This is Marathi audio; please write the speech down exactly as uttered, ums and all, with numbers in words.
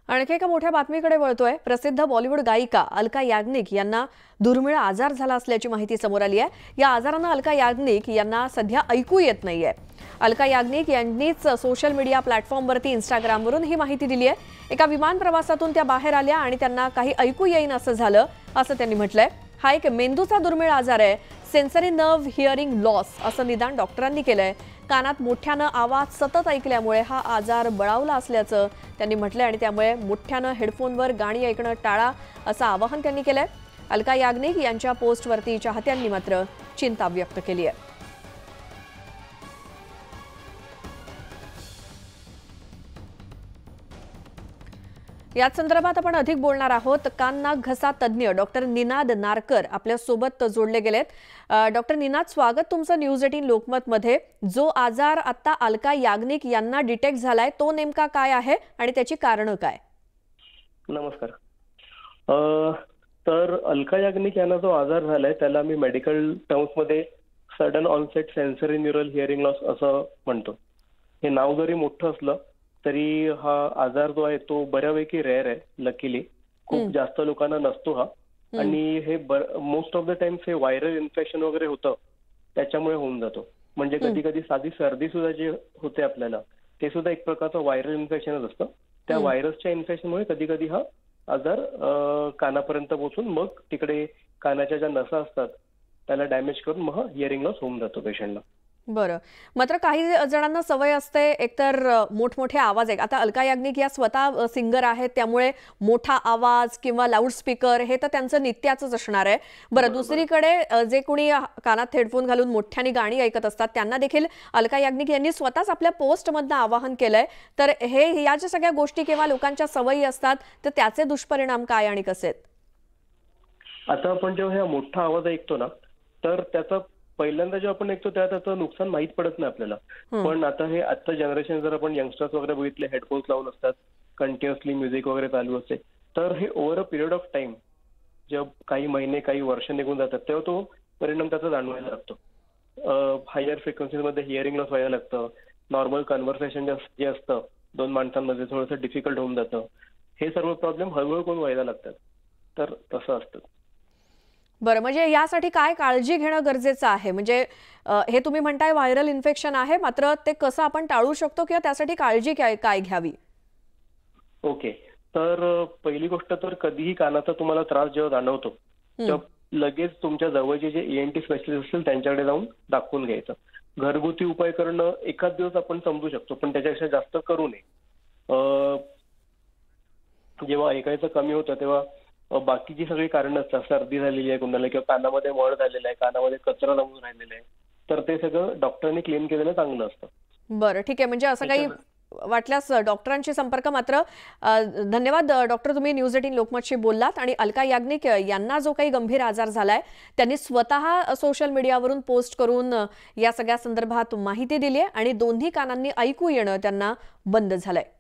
आणखी एका मोठ्या बातमीकडे वळतोय। प्रसिद्ध बॉलिवूड गायिका अलका याग्निक यांना दुर्मिळ आजार झाला असल्याची माहिती समोर आली आहे। या आजाराने अलका याग्निक यांना सध्या ऐकू येत नाहीये। अलका याग्निक यांनीच सोशल मीडिया प्लॅटफॉर्मवरती इंस्टाग्रामवरून ही माहिती दिली आहे। एका विमान प्रवासातून त्या बाहेर आल्या आणि त्यांना काही ऐकू येईन असं झालं असं त्यांनी म्हटलंय। हा एक मेंदूचा दुर्मिळ आजार आहे, सेन्सरी नर्व्ह हिअरिंग लॉस असं निदान डॉक्टरांनी केलंय। कानात मोठ्यानं आवाज सतत ऐकल्यामुळे हा आजार बळावला असल्याचं त्यांनी म्हटलंय आणि त्यामुळे मोठ्यानं हेडफोनवर गाणी ऐकणं टाळा असं आवाहन त्यांनी केलंय। अलका याग्निक यांच्या पोस्टवरती चाहत्यांनी मात्र चिंता व्यक्त केली आहे। याच संदर्भात आपण अधिक बोलणार आहोत। कान नाक घसा तज्ञ डॉक्टर निनाद नारकर आपल्या सोबत जोडले गेलेत। डॉक्टर निनाद, स्वागत तुमचं न्यूज अठरा लोकमत मध्ये। जो आजार आता अलका याग्निक यांना डिटेक्ट झालाय तो नेमका काय आहे आणि त्याची कारणं काय? नमस्कार। तर अलका याग्निक यांना जो आजार झालाय त्याला मी मेडिकल टर्म्स मध्ये sudden onset sensory neural hearing loss असं म्हणतो। हे नाव जरी मोठं असलं तरी हा आजार जो आहे तो बऱ्यापैकी रेअर आहे। लकीली खूप जास्त लोकांना नसतो हा, आणि हे मोस्ट ऑफ द टाइम्स हे व्हायरल इन्फेक्शन वगैरे होतं त्याच्यामुळे होऊन जातो। म्हणजे कधी कधी साधी सर्दी सुद्धा जे होते आपल्याला ते सुद्धा एक प्रकारचं व्हायरल इन्फेक्शनच असतं। त्या व्हायरसच्या इन्फेक्शनमुळे कधी कधी हा आजार कानापर्यंत पोहोचून मग तिकडे कानाच्या ज्या नसा असतात त्याला डॅमेज करून मग हिअरिंग लॉस होऊन जातो पेशंटला। बरं, मात्र काही जणांना सवय असते एकतर मोठमोठे आवाज आहे। आता अलका याग्निक या स्वतः सिंगर आहेत त्यामुळे मोठा आवाज किंवा लाऊडस्पीकर हे तर त्यांचं नित्याचंच असणार आहे। बरं, दुसरीकडे जे कोणी कानात हेडफोन घालून मोठ्याने गाणी ऐकत असतात त्यांना देखील अलका याग्निक यांनी स्वतःच आपल्या पोस्टमधनं आवाहन केलंय। तर हे या ज्या सगळ्या गोष्टी किंवा लोकांच्या सवयी असतात तर त्याचे दुष्परिणाम काय आणि कसे आहेत? आता आपण जेव्हा मोठा आवाज ऐकतो ना तर त्याचा पहिल्यांदा जेव्हा आपण ऐकतो तेव्हा त्याचं नुकसान माहीत पडत नाही आपल्याला। पण आता हे आजचं जनरेशन जर आपण यंगस्टर्स वगैरे बघितले हेडफोन्स लावून असतात, कंटिन्युअसली म्युझिक वगैरे चालू असते, तर हे over a period of time जेव्हा काही महिने काही वर्ष निघून जातात तेव्हा तो परिणाम त्याचा जाणवायला लागतो। हायर फ्रिक्वेन्सीमध्ये हिअरिंग लॉस व्हायला लागतं। नॉर्मल कन्व्हर्सेशन जे असतं दोन माणसांमध्ये थोडंसं डिफिकल्ट होऊन जातं। हे सर्व प्रॉब्लेम हळूहळू करून व्हायला लागतात। तर तसं असतं। बरं, म्हणजे यासाठी काय काळजी घेणं गरजेचं आहे? म्हणजे हे तुम्ही म्हणताय व्हायरल इन्फेक्शन आहे, मात्र ते कसं आपण टाळू शकतो किंवा त्यासाठी काळजी काय काय घ्यावी? ओके, तर पहिली गोष्ट तर कधीही कानाचा तुम्हाला त्रास जेव्हा जाणवतो तेव्हा लगेच तुमच्या जवळचे जे ईएनटी स्पेशलिस्ट असतील त्यांच्याकडे जाऊन दाखवून घ्यायचं। घरगुती उपाय करणं एखाद दिवस आपण समजू शकतो पण त्याच्यापेक्षा जास्त करू नये। जेव्हा ऐकायचं कमी होतं तेव्हा बाकीची सगळी कारणं असतात, सर्दी झालेली आहे कुणाला किंवा कानामध्ये मळ झालेला आहे, कानामध्ये कचरा जमून राहिलेला आहे, तर ते सगळं डॉक्टरांनी क्लेम केलेलं चांगलं असतं। बरं, ठीक आहे। म्हणजे असं काही वाटल्यास डॉक्टरांशी संपर्क मात्र धन्यवाद डॉक्टर, तुम्ही न्यूज अठरा लोकमतशी बोललात। आणि अलका याग्निक यांना जो काही गंभीर आजार झालाय त्यांनी स्वतः सोशल मीडियावरून पोस्ट करून या सगळ्या संदर्भात माहिती दिली आहे आणि दोन्ही कानांनी ऐकू येणं त्यांना बंद झालंय।